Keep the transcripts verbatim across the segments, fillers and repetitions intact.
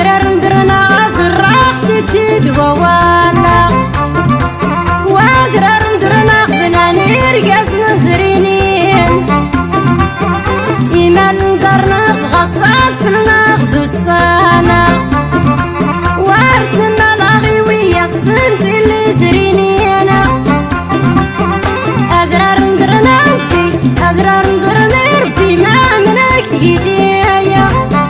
أدرار ندرنا زرقت تدوانا وأدرار ندرنا قبنا نرقص نزرينين إيمان ندرنا غصات في النغد والصانا وارتنا الأغيوية السنت اللي زرينينا أدرار ندرنا انتي أدرار ندرنا ربي ما منك تقيديا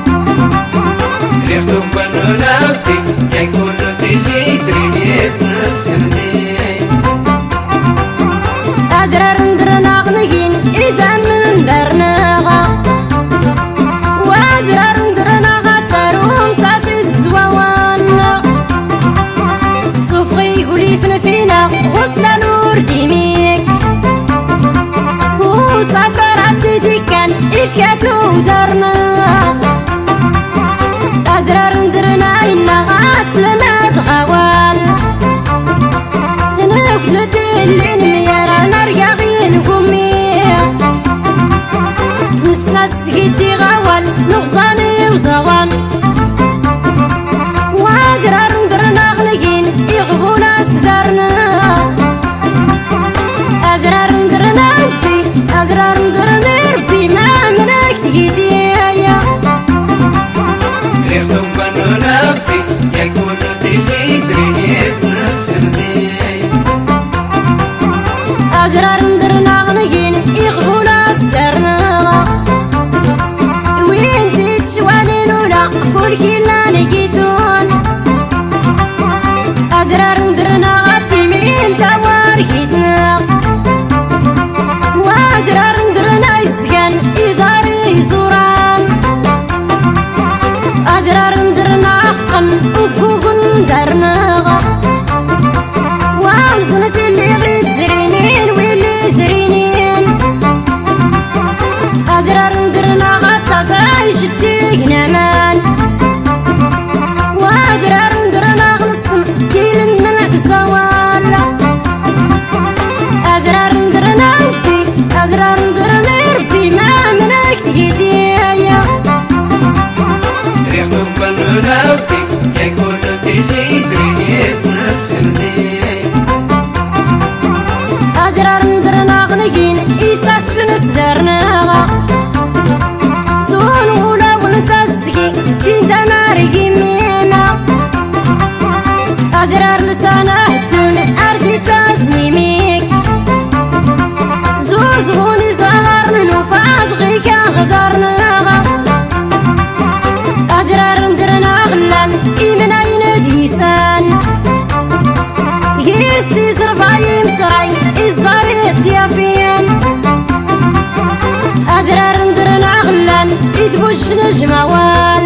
ريختو بانو نابتي يكون تلي سريني اسنب فردي أدرار ندرنا غنقين إذا من درناغا وأدرار ندرنا غطروم تاتي الزواوانا الصوفغي يقولي فنفينا غسل نور ديميك وسافر عبدي ديكان إفكاتو دارنا أدرار ندرنا إنا غاتلنا تغوال نقلت اللي نميرا نرقا غين قمي نسنا تسقيتي غوال نغزاني وزوال وأدرار ندرنا غنقين يغبونا سدارنا أدرار ندرنا انتي أدرار ندرنا ربي ما منك تقيديا ريختو بانو نابتي يكون تلي سريني اسنب فردي أدرار ندرنا غنقين يغبونا سدارنا وين تتشوالين ولا كل كلا نقيتون أدرار ندرنا غطي مين تواركيتنا وأدرار ندرنا يسكن إداري زوران أدرار ندرنا حقن وكوكن دارنا وامزنت اللي غيت زرينين واللي زرينين أدرار ندرنا غطا فايش الديقنا مان وأدرار ندرنا غنصن كيلن الزوال أدرار ندرنا انتي أدرار ندرنا ربي ما منك تقيديا ريختو بانو نابتي يكون تلي سريني اسنب فردي أدرار ندرنا غنقين يسفن سدرنا سون ولا ونتاستقي في دمارقي مينا أدرار لسانه الدون أرضي تاسنيميك زوزوني زهر نوفاد غيكا غدرنا أدرار ندرنا غلان إيمن عين ديسان يستي زرباي مسراي إصداري الديافين أدرار ندرنا غلان يدبوش نجموال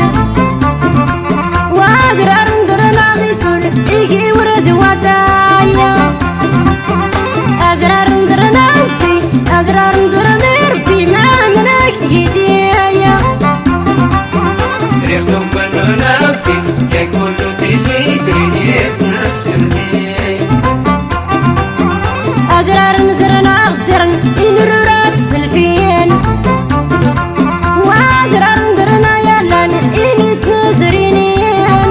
وأدرار ندرنا غيسول إيجي ورد وتايا أدرار ندرنا انتي أدرار ندرنا ربي ما منك تقيديا ريختو بانو نابتي يكون تلي سريني اسنب فردي أدرار ندرنا غدرن إنرورات سلفين وأدرار ندرنا يالان إني تنزرينين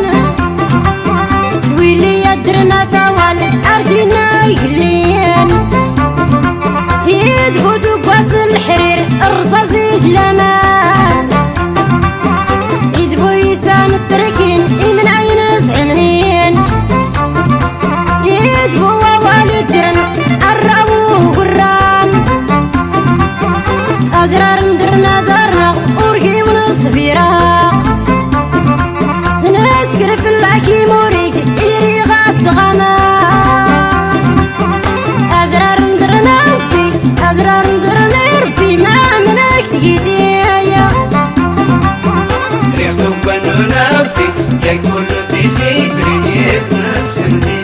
ويلي يدرنا ثوال أرضنا يقلين يدبوتو بواس الحرير الرصاص يدلمان يدبو يسان التركين من عين زعنين يدبو والد درن الرابو قران أدرار ندرنا دارنا ورقي ونصبيرا نسكر في العكي موريك إيري غاد غما أدرار ندرنا انتي أدرار ندرنا ربي ما منك تقيديا ريختو بانو نابتي يكون تلي سريني اسنب فردي